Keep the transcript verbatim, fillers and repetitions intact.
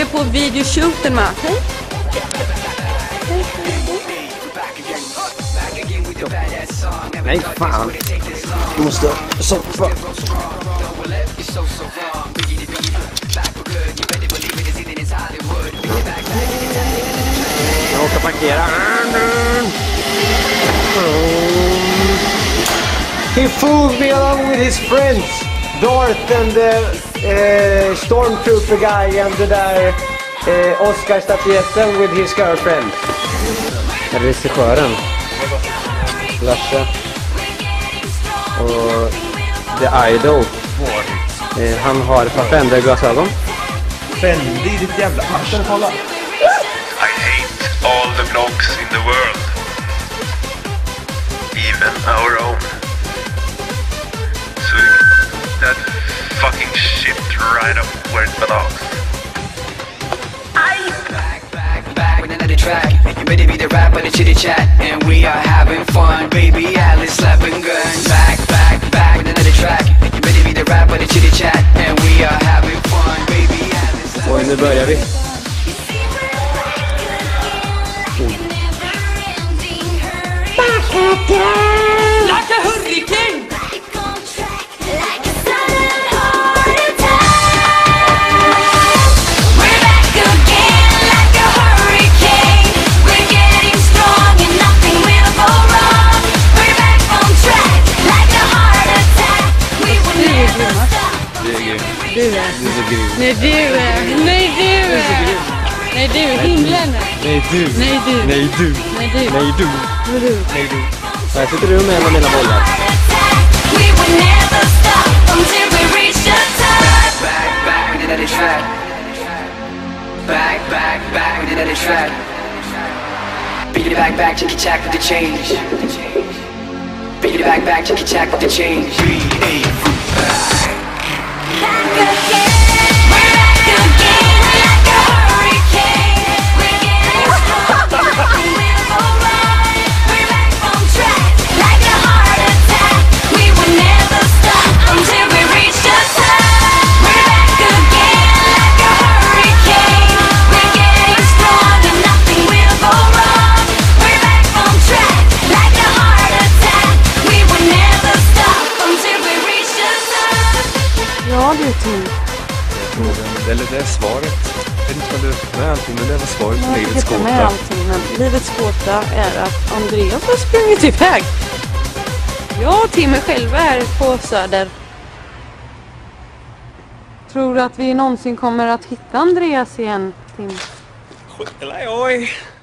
på videoshooten med. Hej. Nej, fan. Du måste soppa. Jag åker parkera. He fooled me along with his friends. Darth and the uh, stormtrooper guy and the där uh, Oscar-statyetten with his girlfriend. Regissören Lasse och The Idol. Eh, han har ett par Fender-glasögon. Fendi, ditt jävla arsel, kolla. I hate all the vlogs in the world. Even our own. Sug that fucking shit right up where it belongs. Track. You better be the rapper, the chitty chat, and we are having fun, baby. Alice slapping guns. Back, back, back with another track. You better be the rapper, the chitty chat, and we are having fun, baby. Alice slapping guns. Och nu börjar vi. Like a hurricane! Du är. Nej, du är. Nej, du är. Nej, du är. Himlen är. Nej, du. Nej, du. Nej, du. Nej, du. Nej, du. Nej, du. Nej, du. Här sitter du med en av mina bollar. Back, back with another track. Back, back, back with another track. Beat it back, back, chicky chack with the change. Beat it back, back, chicky chack with the change. Beat it back. Back again. We're back again like a hurricane. We're getting strong. We'll go right. We're back on track like a heart attack. We will never stop until we reach the top. We're back again like a hurricane. We're getting strong and nothing will go wrong. We're back on track like a heart attack. We will never stop until we reach the top. Ja, du Tim. Eller det är svaret. Jag vet inte vad du fick med allting, men det var svaret på livets gåta. Med allting, men livets gåta är att Andreas har sprungit iväg. Jag och Tim är själva här på Söder. Tror du att vi någonsin kommer att hitta Andreas igen, Tim? Eller oj.